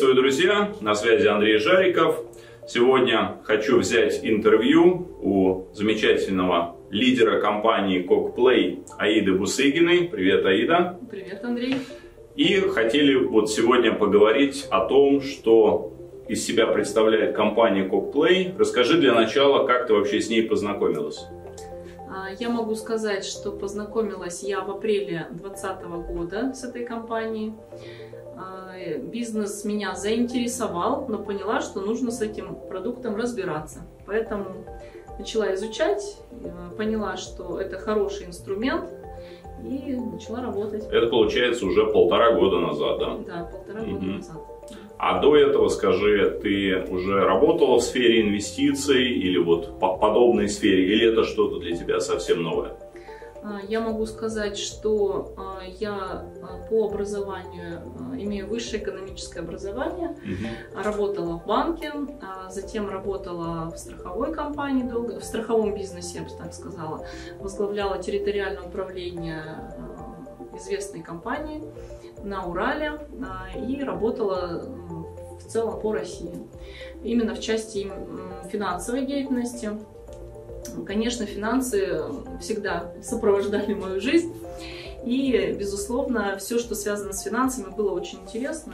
Приветствую, друзья! На связи Андрей Жариков. Сегодня хочу взять интервью у замечательного лидера компании Cockplay Аиды Бусыгиной. Привет, Аида! Привет, Андрей! И хотели вот сегодня поговорить о том, что из себя представляет компания Cockplay. Расскажи для начала, как ты вообще с ней познакомилась? Я могу сказать, что познакомилась я в апреле 2020 года с этой компанией. Бизнес меня заинтересовал, но поняла, что нужно с этим продуктом разбираться. Поэтому начала изучать, поняла, что это хороший инструмент и начала работать. Это получается уже 1,5 года назад, да? Да, 1,5 года назад. А до этого, скажи, ты уже работала в сфере инвестиций или вот по подобной сфере, или это что-то для тебя совсем новое? Я могу сказать, что я по образованию имею высшее экономическое образование, работала в банке, затем работала в страховой компании, в страховом бизнесе, я бы так сказала, возглавляла территориальное управление известной компании на Урале и работала в целом по России, именно в части финансовой деятельности. Конечно, финансы всегда сопровождали мою жизнь, и, безусловно, все, что связано с финансами, было очень интересно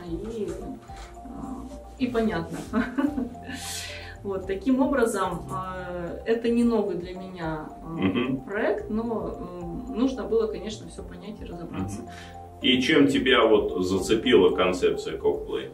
и понятно. Вот, таким образом, это не новый для меня проект, но нужно было, конечно, все понять и разобраться. И чем тебя вот зацепила концепция Cockplay?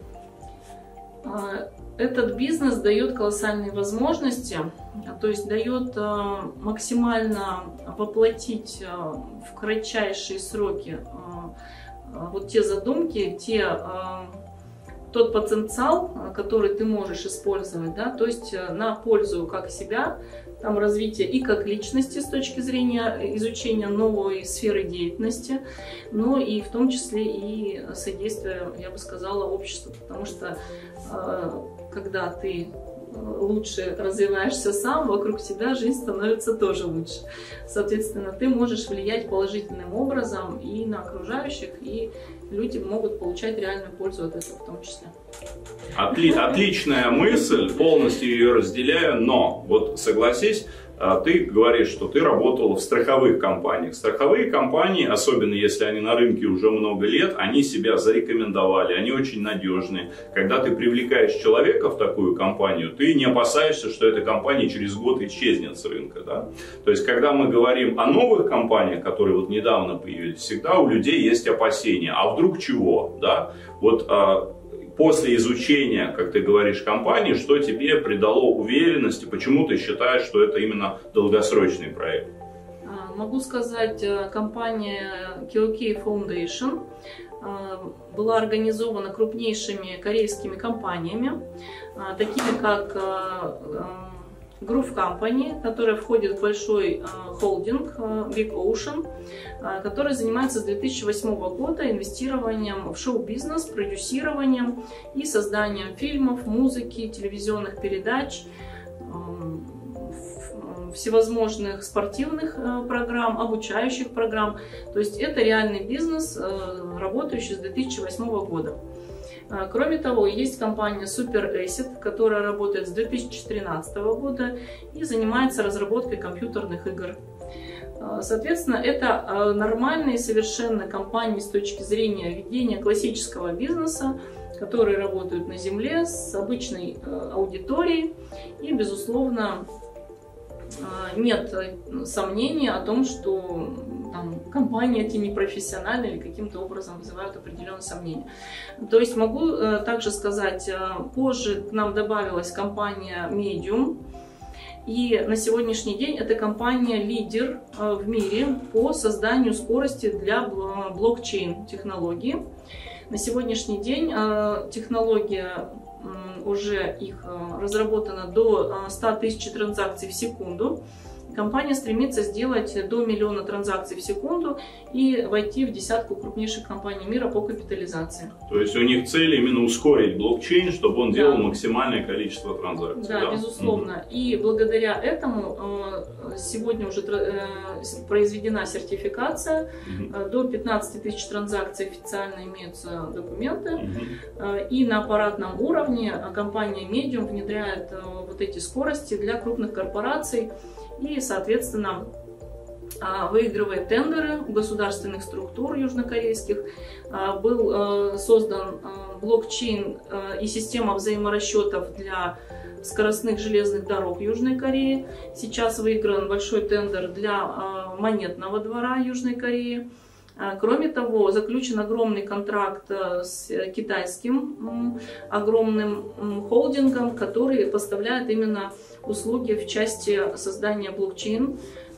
Этот бизнес дает колоссальные возможности, то есть дает максимально воплотить в кратчайшие сроки вот те задумки, тот потенциал, который ты можешь использовать, да, то есть на пользу как себя, там развития и как личности с точки зрения изучения новой сферы деятельности, но и в том числе и содействия, я бы сказала, обществу, потому что когда ты лучше развиваешься сам, вокруг тебя жизнь становится тоже лучше. Соответственно, ты можешь влиять положительным образом и на окружающих, и люди могут получать реальную пользу от этого в том числе. Отличная мысль, полностью ее разделяю, но вот согласись, ты говоришь, что ты работала в страховых компаниях. Страховые компании, особенно если они на рынке уже много лет, они себя зарекомендовали, они очень надежные. Когда ты привлекаешь человека в такую компанию, ты не опасаешься, что эта компания через год исчезнет с рынка. Да? То есть, когда мы говорим о новых компаниях, которые вот недавно появились, всегда у людей есть опасения. А вдруг чего? Да? Вот после изучения, как ты говоришь, компании, что тебе придало уверенности, почему ты считаешь, что это именно долгосрочный проект? Могу сказать, компания KOK Foundation была организована крупнейшими корейскими компаниями, такими как Group Company, которая входит в большой холдинг Big Ocean, который занимается с 2008 года инвестированием в шоу-бизнес, продюсированием и созданием фильмов, музыки, телевизионных передач, всевозможных спортивных программ, обучающих программ. То есть это реальный бизнес, работающий с 2008 года. Кроме того, есть компания Super Asset, которая работает с 2013 года и занимается разработкой компьютерных игр. Соответственно, это нормальные совершенно компании с точки зрения ведения классического бизнеса, которые работают на земле с обычной аудиторией. И, безусловно, нет сомнений о том, что компании эти непрофессиональные или каким-то образом вызывают определенные сомнения. То есть могу также сказать, позже к нам добавилась компания Medium. И на сегодняшний день эта компания лидер в мире по созданию скорости для блокчейн-технологии. На сегодняшний день технология уже их разработана до 100 тысяч транзакций в секунду. компания стремится сделать до 1 миллиона транзакций в секунду и войти в десятку крупнейших компаний мира по капитализации. То есть у них цель именно ускорить блокчейн, чтобы он делал максимальное количество транзакций. Да, безусловно. И благодаря этому сегодня уже произведена сертификация. До 15 тысяч транзакций официально имеются документы. И на аппаратном уровне компания Medium внедряет вот эти скорости для крупных корпораций и, соответственно, выигрывает тендеры у государственных структур южнокорейских. Был создан блокчейн и система взаиморасчетов для скоростных железных дорог Южной Кореи. Сейчас выигран большой тендер для монетного двора Южной Кореи. Кроме того, заключен огромный контракт с китайским огромным холдингом, который поставляет именно услуги в части создания блокчейна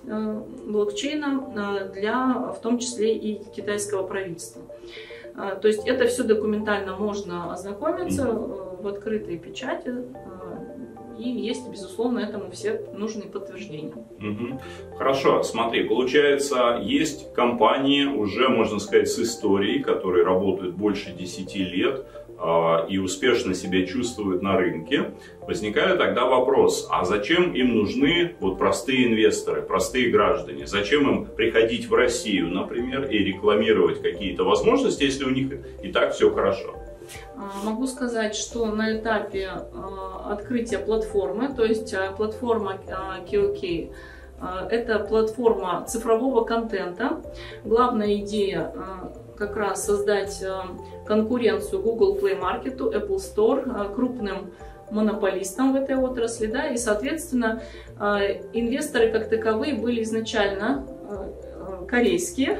для, в том числе, и китайского правительства. То есть это все документально можно ознакомиться в открытой печати. И есть, безусловно, этому все нужные подтверждения. Хорошо, смотри, получается, есть компании уже, можно сказать, с историей, которые работают больше 10 лет и успешно себя чувствуют на рынке. Возникает тогда вопрос, а зачем им нужны вот простые инвесторы, простые граждане? Зачем им приходить в Россию, например, и рекламировать какие-то возможности, если у них и так все хорошо? Могу сказать, что на этапе открытия платформы, то есть платформа KOK, это платформа цифрового контента. Главная идея как раз создать конкуренцию Google Play Market, Apple Store, крупным монополистам в этой отрасли, да, и, соответственно, инвесторы как таковые были изначально корейские,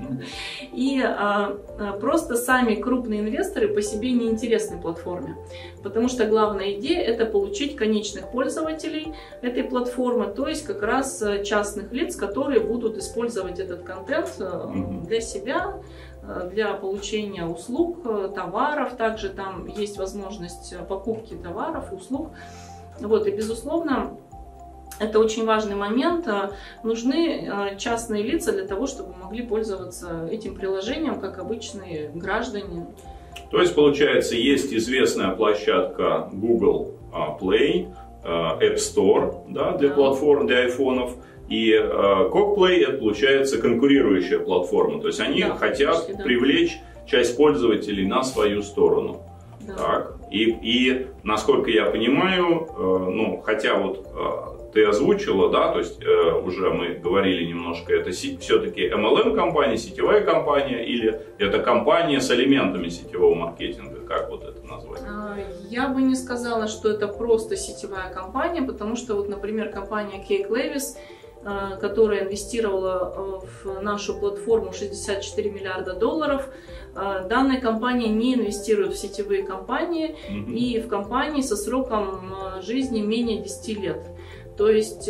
и просто сами крупные инвесторы по себе не интересны платформе, потому что главная идея – это получить конечных пользователей этой платформы, то есть как раз частных лиц, которые будут использовать этот контент для себя, для получения услуг, товаров. Также там есть возможность покупки товаров, услуг. Вот, и, безусловно, это очень важный момент. Нужны частные лица для того, чтобы могли пользоваться этим приложением, как обычные граждане. То есть, получается, есть известная площадка Google Play, App Store, да, для платформ, для айфонов. И KOK-Play – это, получается, конкурирующая платформа. То есть они хотят привлечь часть пользователей на свою сторону. Да. Так. И насколько я понимаю, ну, хотя вот ты озвучила, да, то есть уже мы говорили немножко, это все-таки MLM-компания, сетевая компания, или это компания с элементами сетевого маркетинга, как вот это назвать? Я бы не сказала, что это просто сетевая компания, потому что вот, например, компания Cake Levis, которая инвестировала в нашу платформу 64 миллиарда долларов, данная компания не инвестирует в сетевые компании и в компании со сроком жизни менее 10 лет. То есть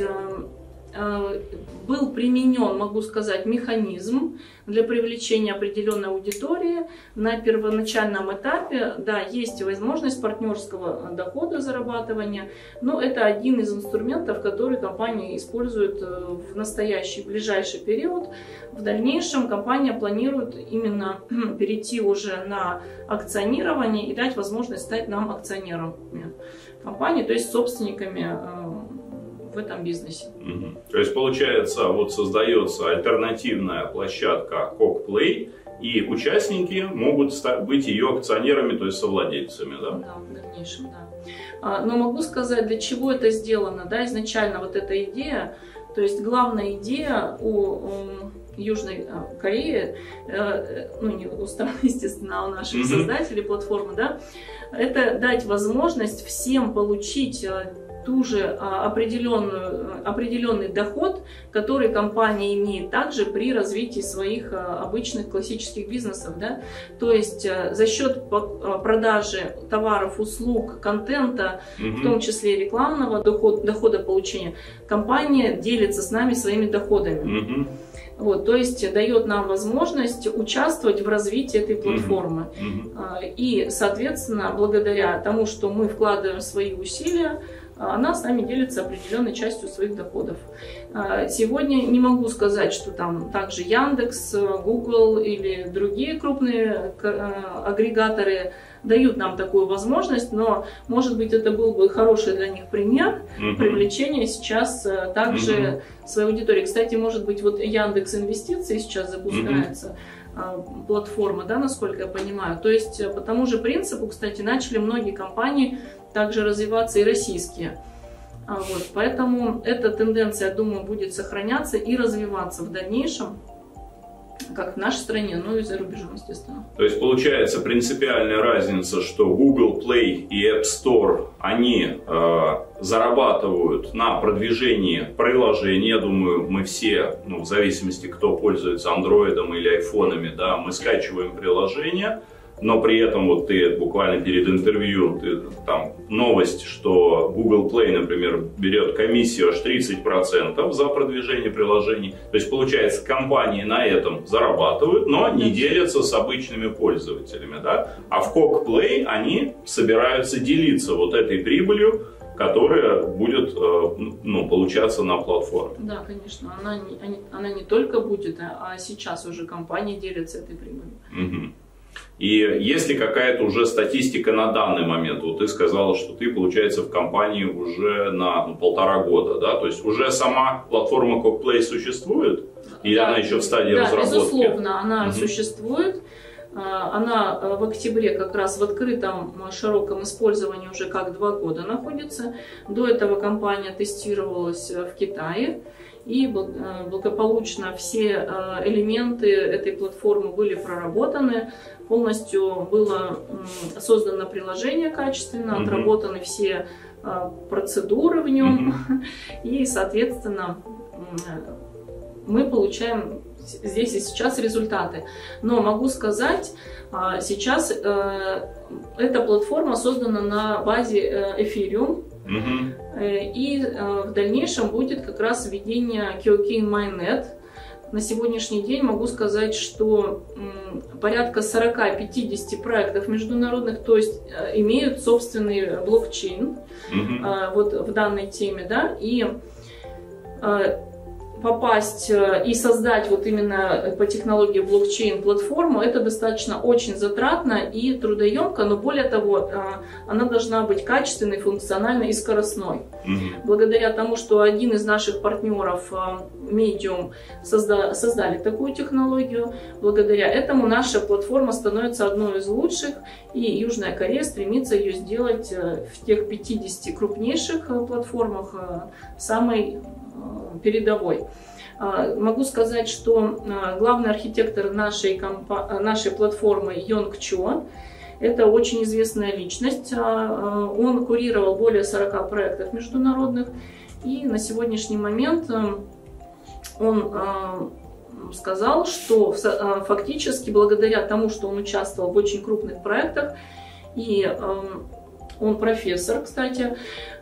был применен, могу сказать, механизм для привлечения определенной аудитории. На первоначальном этапе, да, есть возможность партнерского дохода, зарабатывания, но это один из инструментов, который компания использует в настоящий, ближайший период. В дальнейшем компания планирует именно перейти уже на акционирование и дать возможность стать нам акционером компании, то есть собственниками в этом бизнесе. То есть, получается, вот создается альтернативная площадка KOK-Play, и участники могут быть ее акционерами, то есть совладельцами, да? Да, в дальнейшем, да. Но могу сказать, для чего это сделано, да, изначально вот эта идея, то есть главная идея у Южной Кореи, ну не у стран, естественно, а у наших создателей платформы, да, это дать возможность всем получить ту же определенный доход, который компания имеет также при развитии своих обычных классических бизнесов. Да? То есть за счет продажи товаров, услуг, контента, в том числе рекламного дохода получения, компания делится с нами своими доходами. Вот, то есть дает нам возможность участвовать в развитии этой платформы. И, соответственно, благодаря тому, что мы вкладываем свои усилия, она с нами делится определенной частью своих доходов. Сегодня не могу сказать, что там также Яндекс, Google или другие крупные агрегаторы дают нам такую возможность, но, может быть, это был бы хороший для них пример привлечения сейчас также своей аудитории. Кстати, может быть, вот Яндекс Инвестиции сейчас запускается, платформа, да, насколько я понимаю. То есть по тому же принципу, кстати, начали многие компании также развиваться и российские. Вот, поэтому эта тенденция, я думаю, будет сохраняться и развиваться в дальнейшем, как в нашей стране, ну и за рубежом, естественно. То есть получается принципиальная разница, что Google Play и App Store, они зарабатывают на продвижении приложений. Я думаю, мы все, ну, в зависимости, кто пользуется андроидом или айфонами, да, мы скачиваем приложение, но при этом вот ты буквально перед интервью, там новость, что Google Play, например, берет комиссию аж 30% за продвижение приложений. То есть, получается, компании на этом зарабатывают, но не делятся с обычными пользователями. Да? А в Coke Play они собираются делиться вот этой прибылью, которая будет, ну, получаться на платформе. Да, конечно. Она не только будет, а сейчас уже компании делятся этой прибылью. Угу. И есть ли какая-то уже статистика на данный момент? Вот ты сказала, что ты, получается, в компании уже на 1,5 года, да? То есть уже сама платформа Coke Play существует? Или она еще в стадии разработки? Да, безусловно, она существует. Она в октябре как раз в открытом широком использовании уже как 2 года находится. До этого компания тестировалась в Китае. И благополучно все элементы этой платформы были проработаны. Полностью было создано приложение качественно, отработаны все процедуры в нем. И, соответственно, мы получаем здесь и сейчас результаты. Но могу сказать, сейчас эта платформа создана на базе Ethereum. И в дальнейшем будет как раз введение Keykey Mainnet. На сегодняшний день могу сказать, что порядка 40-50 проектов международных, то есть имеют собственный блокчейн вот в данной теме, да, и попасть и создать вот именно по технологии блокчейн платформу, это достаточно очень затратно и трудоемко, но более того, она должна быть качественной, функциональной и скоростной. Благодаря тому, что один из наших партнеров, Medium, создали такую технологию, благодаря этому наша платформа становится одной из лучших, и Южная Корея стремится ее сделать в тех 50 крупнейших платформах самой передовой. Могу сказать, что главный архитектор нашей платформы Йонг Чо – это очень известная личность. Он курировал более 40 проектов международных, и на сегодняшний момент он сказал, что фактически благодаря тому, что он участвовал в очень крупных проектах, и он профессор, кстати,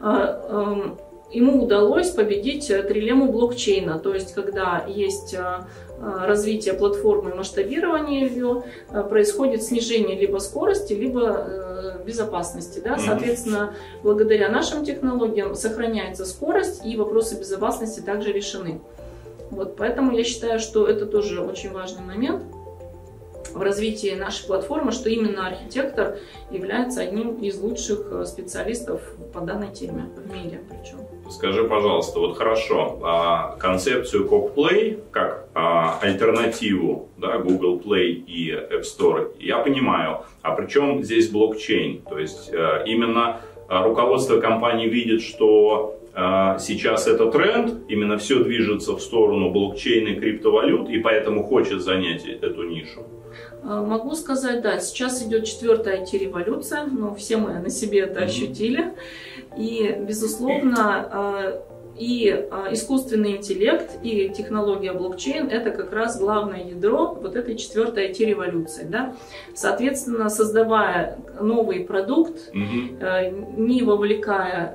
ему удалось победить трилемму блокчейна, то есть когда есть развитие платформы и масштабирование ее, происходит снижение либо скорости, либо безопасности. Да? Соответственно, благодаря нашим технологиям сохраняется скорость, и вопросы безопасности также решены. Вот, поэтому я считаю, что это тоже очень важный момент в развитии нашей платформы, что именно архитектор является одним из лучших специалистов по данной теме в мире причем. Скажи, пожалуйста, вот хорошо, концепцию Coke Play как альтернативу, да, Google Play и App Store я понимаю, а при чем здесь блокчейн? То есть именно руководство компании видит, что сейчас это тренд, именно все движется в сторону блокчейна и криптовалют, и поэтому хочет занять эту нишу. Могу сказать, да, сейчас идет 4-я IT-революция, но все мы на себе это ощутили. И, безусловно, и искусственный интеллект, и технология блокчейн – это как раз главное ядро вот этой 4-й IT-революции. Да? Соответственно, создавая новый продукт, не вовлекая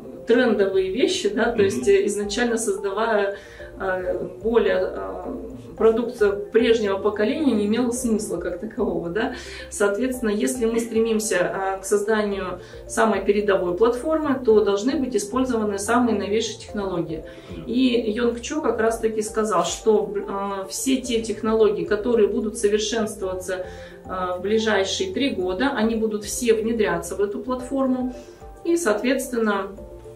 трендовые вещи, да, то есть изначально создавая более продукция прежнего поколения не имела смысла как такового. Да? Соответственно, если мы стремимся к созданию самой передовой платформы, то должны быть использованы самые новейшие технологии. И Йонг Чо как раз таки сказал, что все те технологии, которые будут совершенствоваться в ближайшие 3 года, они будут все внедряться в эту платформу, и, соответственно,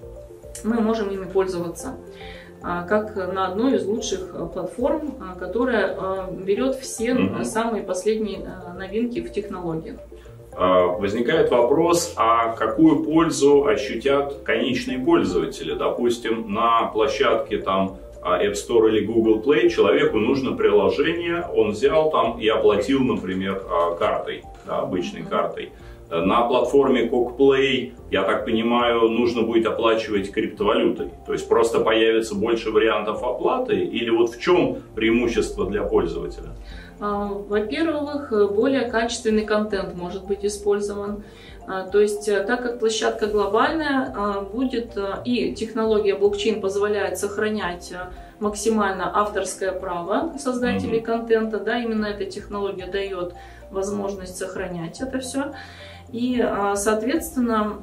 мы можем ими пользоваться как на одной из лучших платформ, которая берет все самые последние новинки в технологиях. Возникает вопрос, а какую пользу ощутят конечные пользователи? Допустим, на площадке там App Store или Google Play человеку нужно приложение, он взял там и оплатил, например, картой, да, обычной картой. На платформе CockPlay, я так понимаю, нужно будет оплачивать криптовалютой. То есть просто появится больше вариантов оплаты, или вот в чем преимущество для пользователя? Во-первых, более качественный контент может быть использован. То есть, так как площадка глобальная, будет и технология блокчейн позволяет сохранять максимально авторское право создателей контента, да, именно эта технология дает возможность сохранять это все. И, соответственно,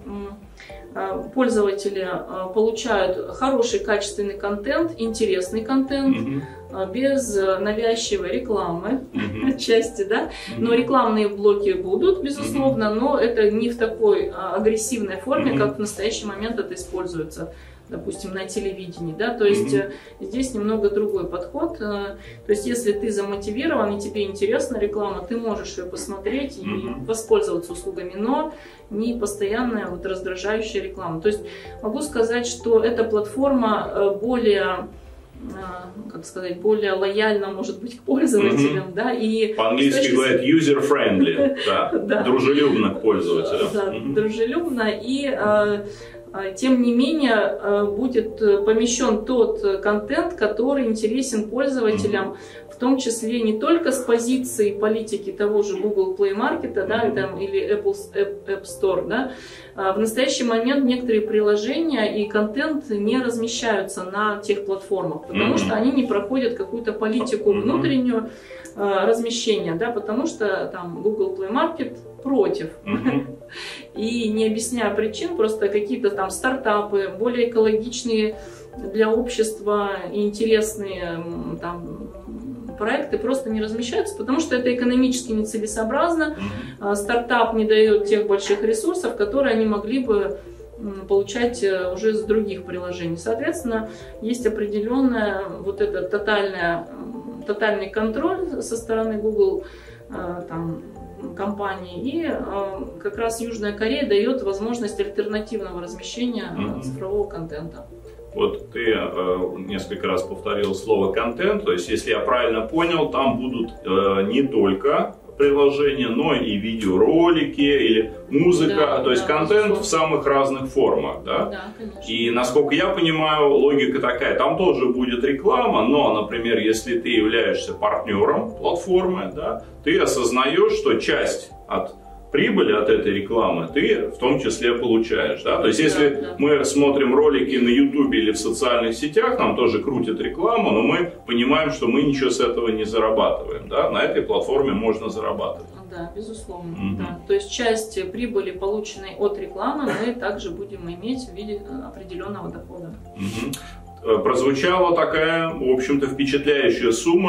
пользователи получают хороший качественный контент, интересный контент, без навязчивой рекламы отчасти, да. Но рекламные блоки будут, безусловно, но это не в такой агрессивной форме, как в настоящий момент это используется, допустим, на телевидении, да, то есть здесь немного другой подход. То есть если ты замотивирован и тебе интересна реклама, ты можешь ее посмотреть и воспользоваться услугами, но не постоянная вот раздражающая реклама. То есть могу сказать, что эта платформа более, как сказать, более лояльна, может быть, к пользователям, да, и по-английски говорят user-friendly, да, дружелюбно к пользователям. Да, дружелюбно, и тем не менее будет помещен тот контент, который интересен пользователям, в том числе не только с позиции политики того же Google Play Market, да, там, или Apple App Store. Да. В настоящий момент некоторые приложения и контент не размещаются на тех платформах, потому что они не проходят какую-то политику внутреннюю размещения, да, потому что там Google Play Market против. И не объясняя причин, просто какие-то там стартапы, более экологичные для общества и интересные там проекты просто не размещаются, потому что это экономически нецелесообразно. Стартап не дает тех больших ресурсов, которые они могли бы получать уже с других приложений. Соответственно, есть определенная вот эта тотальный контроль со стороны Google там, компании, и как раз Южная Корея дает возможность альтернативного размещения цифрового контента. Вот ты несколько раз повторил слово «контент», то есть, если я правильно понял, там будут не только приложения, но и видеоролики или музыка, да, то есть контент в самых разных формах, да? Да, конечно. И, насколько я понимаю, логика такая, там тоже будет реклама, но, например, если ты являешься партнером платформы, да, ты осознаешь, что часть от прибыли от этой рекламы ты в том числе получаешь. Да? То есть, если мы смотрим ролики на YouTube или в социальных сетях, нам тоже крутят рекламу, но мы понимаем, что мы ничего с этого не зарабатываем. Да? На этой платформе можно зарабатывать. Да, безусловно. Да. То есть, часть прибыли, полученной от рекламы, мы также будем иметь в виде определенного дохода. Прозвучала такая, в общем-то, впечатляющая сумма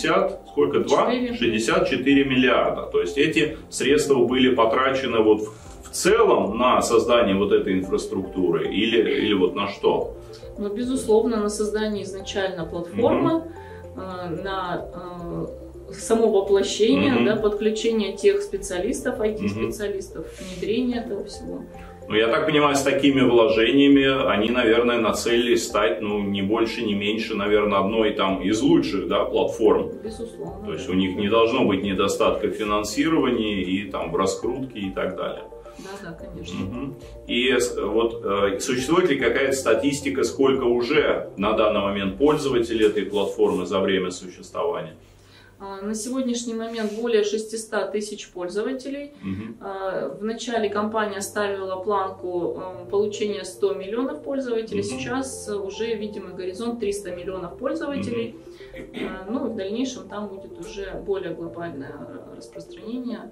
64 миллиарда. То есть эти средства были потрачены вот в целом на создание вот этой инфраструктуры или вот на что? Ну, безусловно, на создание изначально платформы, на само воплощение, да, подключение тех специалистов, IT-специалистов, внедрение этого всего. Ну, я так понимаю, с такими вложениями они, наверное, нацелились стать, ну, не больше, не меньше, наверное, одной там из лучших, да, платформ. Безусловно. То есть у них не должно быть недостатка в финансировании и там в раскрутке и так далее. Да, конечно. И вот существует ли какая-то статистика, сколько уже на данный момент пользователей этой платформы за время существования? На сегодняшний момент более 600 тысяч пользователей. В начале компания ставила планку получения 100 миллионов пользователей. Сейчас уже видимый горизонт 300 миллионов пользователей. Ну, в дальнейшем там будет уже более глобальное распространение.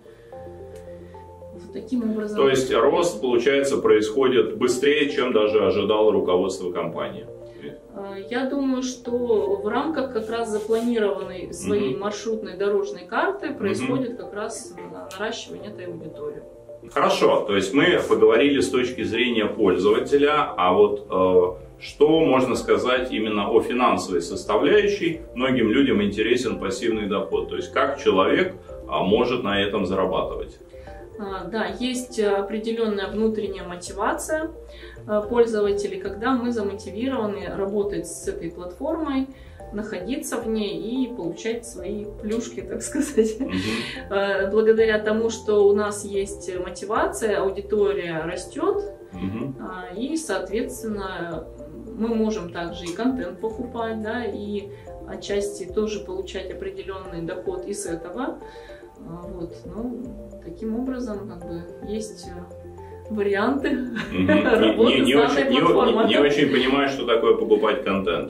Вот таким образом. То есть рост, получается, происходит быстрее, чем даже ожидало руководство компании. Я думаю, что в рамках как раз запланированной своей маршрутной дорожной карты происходит как раз наращивание этой аудитории. Хорошо, то есть мы поговорили с точки зрения пользователя, а вот что можно сказать именно о финансовой составляющей? Многим людям интересен пассивный доход, то есть как человек может на этом зарабатывать. Да, есть определенная внутренняя мотивация пользователей, когда мы замотивированы работать с этой платформой, находиться в ней и получать свои плюшки, так сказать. Благодаря тому, что у нас есть мотивация, аудитория растет, и, соответственно, мы можем также и контент покупать, да, и отчасти тоже получать определенный доход из этого. Вот, ну, таким образом, как бы, есть варианты работы с данной платформой. Не очень понимаю, что такое покупать контент.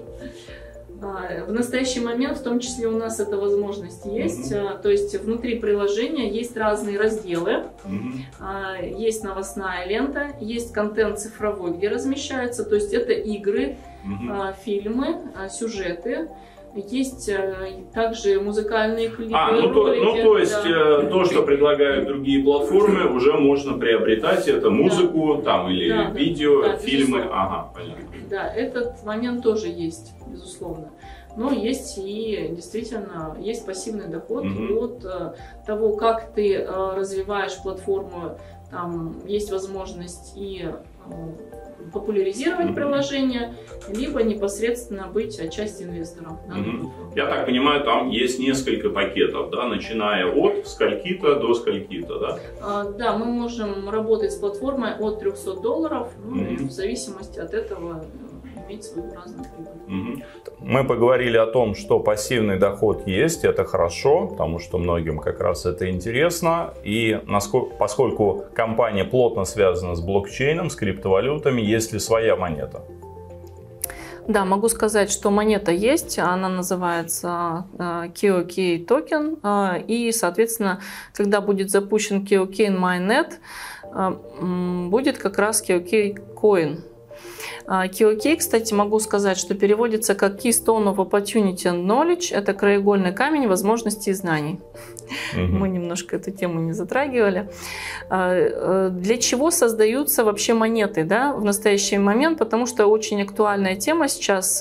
В настоящий момент, в том числе, у нас эта возможность есть. То есть внутри приложения есть разные разделы. Есть новостная лента, есть контент цифровой, где размещается. То есть это игры, фильмы, сюжеты. Есть также музыкальные клипы, ролики. То есть то, что предлагают другие платформы, уже можно приобретать. Это музыку там или видео, фильмы. Ага, понятно. Да, этот момент тоже есть, безусловно. Но есть и действительно есть пассивный доход от того, как ты развиваешь платформу. Там есть возможность и популяризировать приложение, либо непосредственно быть отчасти инвестором. Я так понимаю, там есть несколько пакетов, да, начиная от скольки-то до скольки-то, да? Да, мы можем работать с платформой от $300, ну, и в зависимости от этого иметь свою разную прибыль. Мы поговорили о том, что пассивный доход есть, это хорошо, потому что многим как раз это интересно. И поскольку компания плотно связана с блокчейном, с криптовалютами, есть ли своя монета? Да, могу сказать, что монета есть, она называется KOK токен, и, соответственно, когда будет запущен KOK Mainnet, будет как раз KOK Coin. KOK, кстати, могу сказать, что переводится как Keystone of Opportunity and Knowledge. Это краеугольный камень возможностей и знаний. Мы немножко эту тему не затрагивали. Для чего создаются вообще монеты, да, в настоящий момент? Потому что очень актуальная тема сейчас.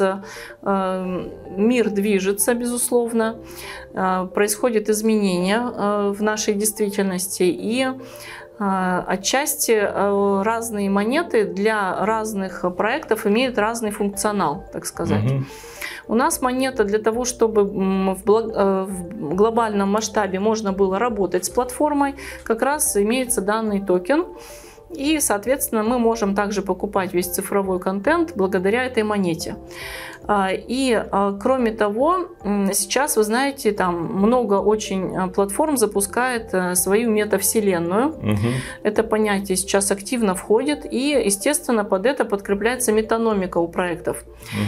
Мир движется, безусловно. Происходят изменения в нашей действительности. И отчасти разные монеты для разных проектов имеют разный функционал, так сказать. У нас монета для того, чтобы в глобальном масштабе можно было работать с платформой, как раз имеется данный токен. И, соответственно, мы можем также покупать весь цифровой контент благодаря этой монете. И, кроме того, сейчас, вы знаете, там много очень платформ запускает свою метавселенную. Это понятие сейчас активно входит, и, естественно, под это подкрепляется метаномика у проектов.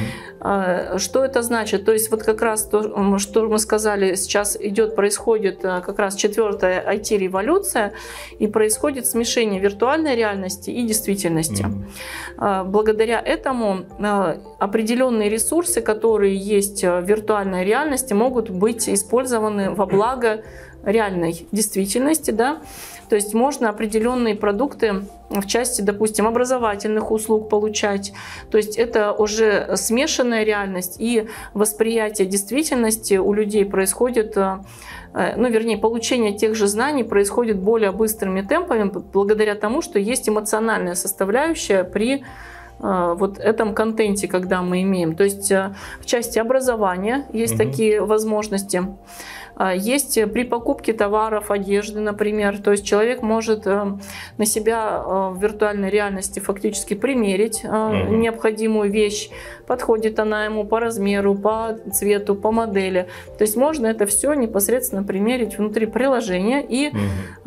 Что это значит? То есть вот как раз то, что мы сказали, сейчас происходит как раз 4-я IT-революция, и происходит смешение виртуальной реальности и действительности. Благодаря этому определенные ресурсы, которые есть в виртуальной реальности, могут быть использованы во благо реальной действительности, да? То есть можно определенные продукты в части, допустим, образовательных услуг получать. То есть это уже смешанная реальность, и восприятие действительности у людей происходит, ну, вернее, получение тех же знаний происходит более быстрыми темпами, благодаря тому, что есть эмоциональная составляющая при вот этом контенте, когда мы имеем. То есть в части образования есть такие возможности. Есть при покупке товаров, одежды, например. То есть человек может на себя в виртуальной реальности фактически примерить необходимую вещь. Подходит она ему по размеру, по цвету, по модели. То есть можно это все непосредственно примерить внутри приложения и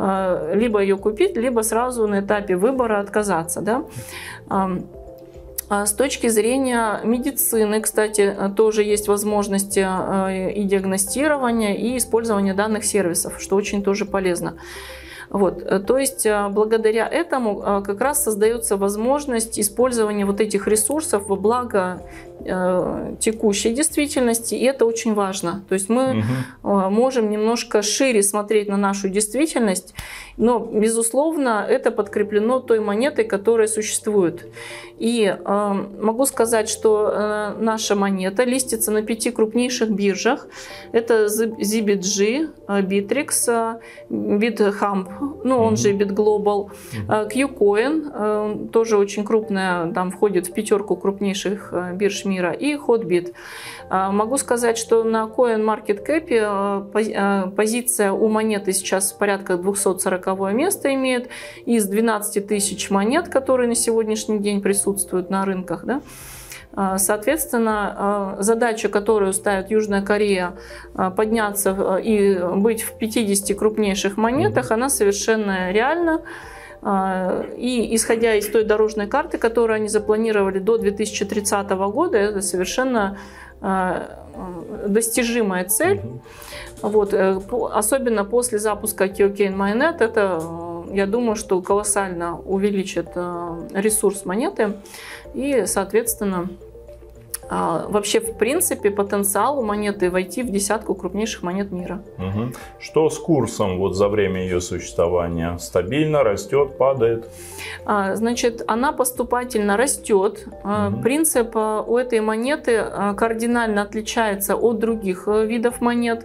либо ее купить, либо сразу на этапе выбора отказаться. Да? С точки зрения медицины, кстати, тоже есть возможности и диагностирования, и использования данных сервисов, что очень тоже полезно. Вот. То есть благодаря этому как раз создается возможность использования вот этих ресурсов во благо текущей действительности, и это очень важно. То есть мы можем немножко шире смотреть на нашу действительность, но, безусловно, это подкреплено той монетой, которая существует. И могу сказать, что наша монета листится на 5 крупнейших биржах. Это ZBG, Bittrex, BitHump, ну он же BitGlobal, KuCoin, тоже очень крупная, там входит в 5 крупнейших бирж мира, и Hotbit. Могу сказать, что на CoinMarketCap позиция у монеты сейчас порядка 240 место имеет из 12 тысяч монет, которые на сегодняшний день присутствуют на рынках. Да? Соответственно, задача, которую ставит Южная Корея, подняться и быть в 50 крупнейших монетах, она совершенно реальна. И исходя из той дорожной карты, которую они запланировали до 2030 года, это совершенно достижимая цель. Вот. Особенно после запуска KuCoin Mainnet, это, я думаю, что колоссально увеличит ресурс монеты и, соответственно, вообще, в принципе, потенциал у монеты войти в десятку крупнейших монет мира. Что с курсом вот за время ее существования? Стабильно растет, падает? Значит, она поступательно растет. Принцип у этой монеты кардинально отличается от других видов монет.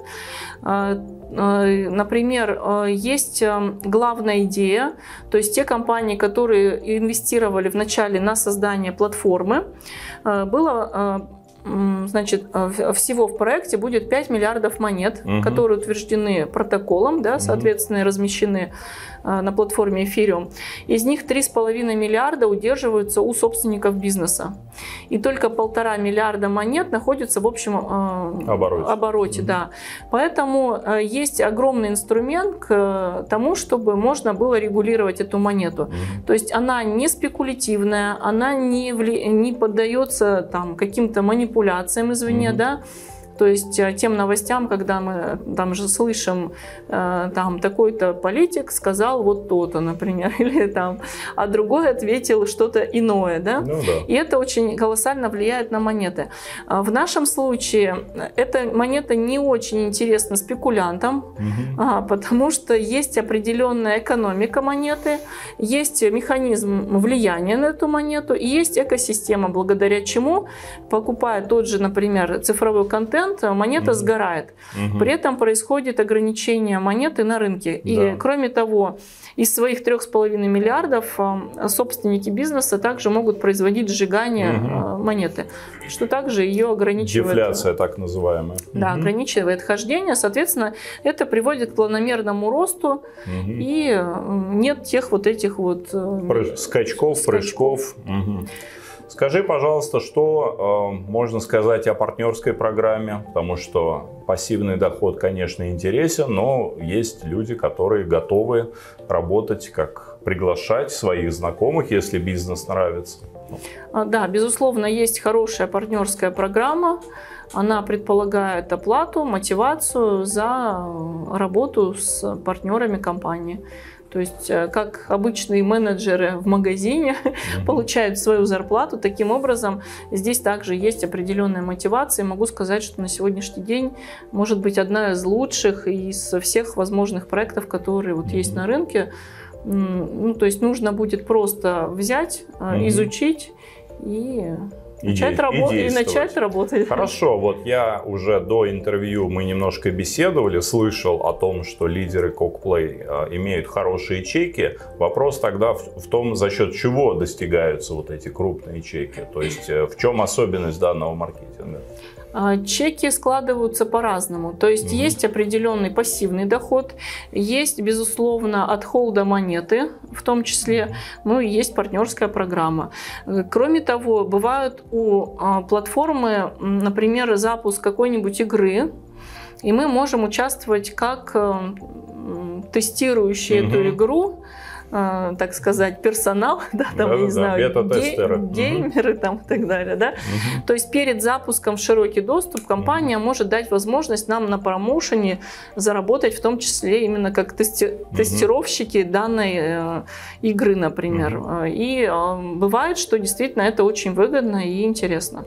Например, есть главная идея, то есть те компании, которые инвестировали вначале на создание платформы, было, значит, всего в проекте будет 5 миллиардов монет, которые утверждены протоколом, да, соответственно, размещены на платформе Ethereum. Из них 3,5 миллиарда удерживаются у собственников бизнеса. И только 1,5 миллиарда монет находятся в общем обороте. Да. Поэтому есть огромный инструмент к тому, чтобы можно было регулировать эту монету. То есть она не спекулятивная, она не поддается там каким-то манипуляциям извне, да. То есть тем новостям, когда мы там же слышим, там такой-то политик сказал вот то-то, например, или там, а другой ответил что-то иное, да? Ну, да. И это очень колоссально влияет на монеты. В нашем случае эта монета не очень интересна спекулянтам, потому что есть определенная экономика монеты, есть механизм влияния на эту монету, и есть экосистема, благодаря чему, покупая тот же, например, цифровой контент, монета сгорает. При этом происходит ограничение монеты на рынке. И кроме того, из своих 3,5 миллиардов собственники бизнеса также могут производить сжигание монеты, что также ее ограничивает. Дефляция так называемая. Да, ограничивает хождение. Соответственно, это приводит к планомерному росту и нет тех вот этих вот скачков, прыжков. Скажи, пожалуйста, что можно сказать о партнерской программе, потому что пассивный доход, конечно, интересен, но есть люди, которые готовы работать, как приглашать своих знакомых, если бизнес нравится. Да, безусловно, есть хорошая партнерская программа. Она предполагает оплату, мотивацию за работу с партнерами компании. То есть, как обычные менеджеры в магазине получают свою зарплату, таким образом здесь также есть определенная мотивация. Могу сказать, что на сегодняшний день может быть одна из лучших из всех возможных проектов, которые вот есть на рынке. Ну, то есть нужно будет просто взять, изучить и начать работать. Хорошо, вот я уже до интервью, мы немножко беседовали, слышал о том, что лидеры Cockplay имеют хорошие чеки. Вопрос тогда в том, за счет чего достигаются вот эти крупные чеки. То есть в чем особенность данного маркетинга? Чеки складываются по-разному. То есть есть определенный пассивный доход, есть, безусловно, от холда монеты, в том числе, ну и есть партнерская программа. Кроме того, бывают у платформы, например, запуск какой-нибудь игры, и мы можем участвовать как тестирующие эту игру, так сказать, персонал, да, там, я не знаю, геймеры там и так далее, да. То есть перед запуском в широкий доступ компания может дать возможность нам на промоушене заработать, в том числе именно как тестировщики данной игры, например. И бывает, что действительно это очень выгодно и интересно.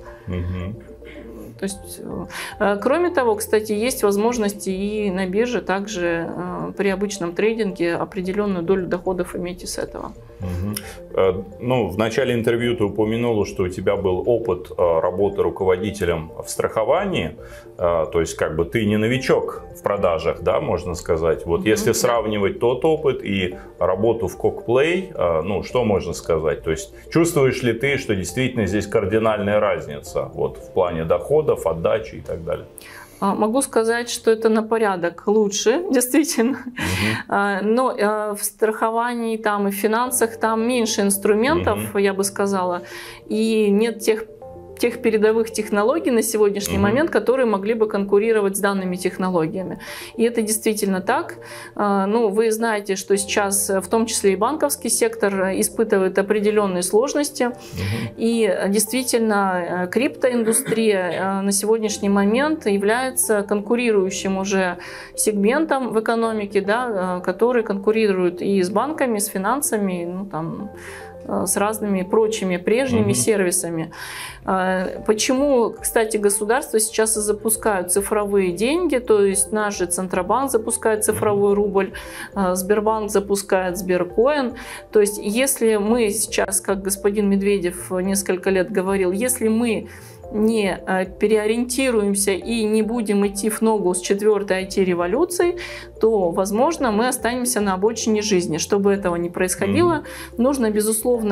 То есть, кроме того, кстати, есть возможности и на бирже также при обычном трейдинге определенную долю доходов иметь из этого. Ну, в начале интервью ты упомянула, что у тебя был опыт работы руководителем в страховании, то есть как бы ты не новичок в продажах, да, можно сказать. Вот если сравнивать тот опыт и работу в Cockplay, ну, что можно сказать? То есть чувствуешь ли ты, что действительно здесь кардинальная разница вот, в плане доходов, отдачи и так далее? Могу сказать, что это на порядок лучше, действительно. Но в страховании там, и в финансах там меньше инструментов, я бы сказала, и нет тех передовых технологий на сегодняшний момент, которые могли бы конкурировать с данными технологиями. И это действительно так. Ну, вы знаете, что сейчас в том числе и банковский сектор испытывает определенные сложности. И действительно криптоиндустрия на сегодняшний момент является конкурирующим уже сегментом в экономике, да, который конкурирует и с банками, с финансами, ну, там, с разными прочими прежними сервисами. Почему, кстати, государства сейчас и запускают цифровые деньги, то есть наш же Центробанк запускает цифровой рубль, Сбербанк запускает Сберкоин. То есть если мы сейчас, как господин Медведев несколько лет говорил, если мы не переориентируемся и не будем идти в ногу с 4-й IT-революцией, то, возможно, мы останемся на обочине жизни. Чтобы этого не происходило, нужно, безусловно,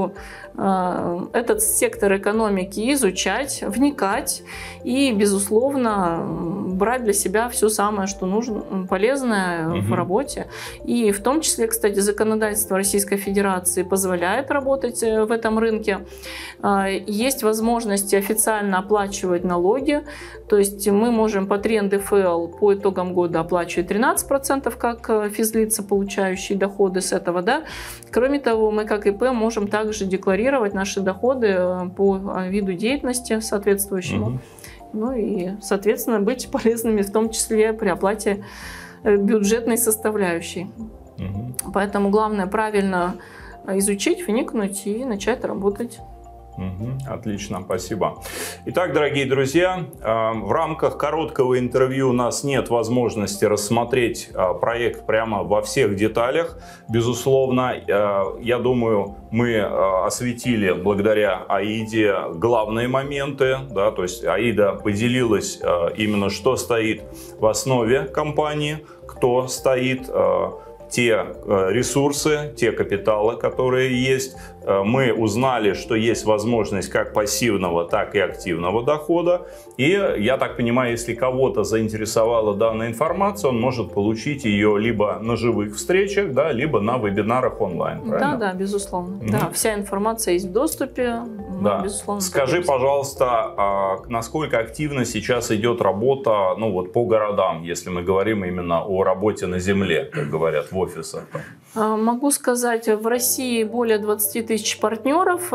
этот сектор экономики изучать, вникать и, безусловно, брать для себя все самое, что нужно, полезное в работе. И в том числе, кстати, законодательство Российской Федерации позволяет работать в этом рынке. Есть возможность официально оплачивать налоги, то есть мы можем по 3 НДФЛ по итогам года оплачивать 13%, как физлица, получающие доходы с этого. Да? Кроме того, мы как ИП можем также декларировать наши доходы по виду деятельности соответствующему. Ну и, соответственно, быть полезными в том числе при оплате бюджетной составляющей. Поэтому главное правильно изучить, вникнуть и начать работать. Отлично, спасибо. Итак, дорогие друзья, в рамках короткого интервью у нас нет возможности рассмотреть проект прямо во всех деталях. Безусловно, я думаю, мы осветили благодаря Аиде главные моменты. Да, то есть Аида поделилась именно, что стоит в основе компании, кто стоит, те ресурсы, те капиталы, которые есть. Мы узнали, что есть возможность как пассивного, так и активного дохода. И я так понимаю, если кого-то заинтересовала данная информация, он может получить ее либо на живых встречах, да, либо на вебинарах онлайн. Правильно? Да, безусловно. Да, вся информация есть в доступе. Да. Безусловно. Скажи, пожалуйста, насколько активно сейчас идет работа, ну, вот, по городам, если мы говорим именно о работе на земле, как говорят, в офисах? Могу сказать, в России более 20 тысяч партнеров,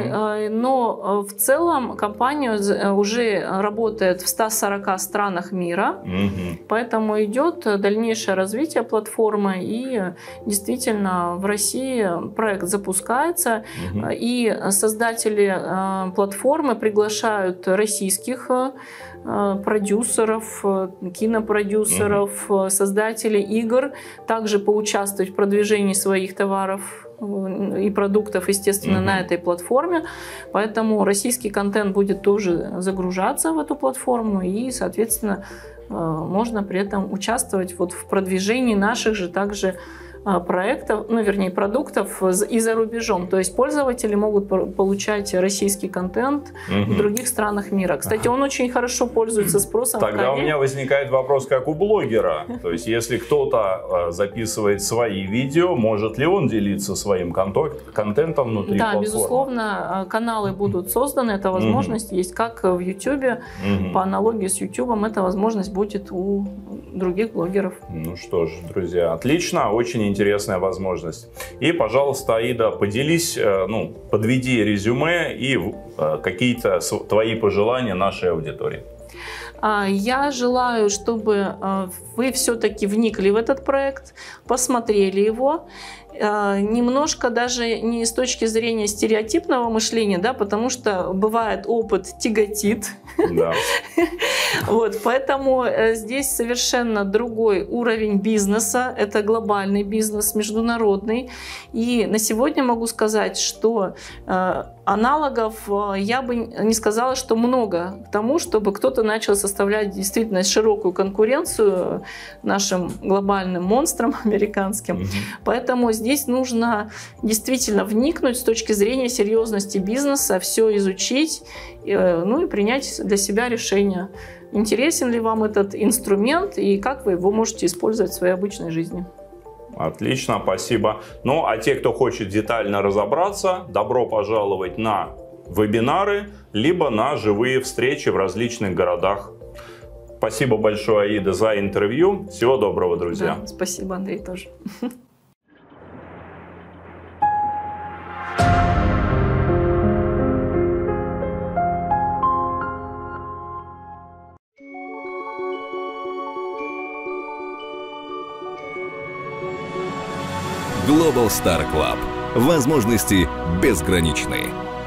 но в целом компания уже работает в 140 странах мира, поэтому идет дальнейшее развитие платформы, и действительно в России проект запускается, и создатели платформы приглашают российских продюсеров, кинопродюсеров, создателей игр, также поучаствовать в продвижении своих товаров и продуктов, естественно, на этой платформе. Поэтому российский контент будет тоже загружаться в эту платформу, и, соответственно, можно при этом участвовать вот в продвижении наших же также проектов, ну, вернее, продуктов и за рубежом. То есть пользователи могут получать российский контент в других странах мира. Кстати, он очень хорошо пользуется спросом. Тогда у меня возникает вопрос, как у блогера. То есть, если кто-то записывает свои видео, может ли он делиться своим контентом внутри платформы? Да, безусловно, каналы будут созданы. Эта возможность есть как в YouTube. По аналогии с YouTube, эта возможность будет у других блогеров. Ну что ж, друзья, отлично, очень интересная возможность. И, пожалуйста, Аида, поделись, подведи резюме и какие-то твои пожелания нашей аудитории. Я желаю, чтобы вы все-таки вникли в этот проект, посмотрели его. Немножко даже не с точки зрения стереотипного мышления, да, потому что бывает опыт тяготит. Да. Вот, поэтому здесь совершенно другой уровень бизнеса. Это глобальный бизнес, международный. И на сегодня могу сказать, что аналогов я бы не сказала, что много к тому, чтобы кто-то начал составлять действительно широкую конкуренцию нашим глобальным монстрам американским. Поэтому здесь нужно действительно вникнуть с точки зрения серьезности бизнеса, все изучить, и принять для себя решение, интересен ли вам этот инструмент и как вы его можете использовать в своей обычной жизни. Отлично, спасибо. Ну, а те, кто хочет детально разобраться, добро пожаловать на вебинары, либо на живые встречи в различных городах. Спасибо большое, Аида, за интервью. Всего доброго, друзья. Да, спасибо, Андрей, тоже. Global Star Club. Возможности безграничны.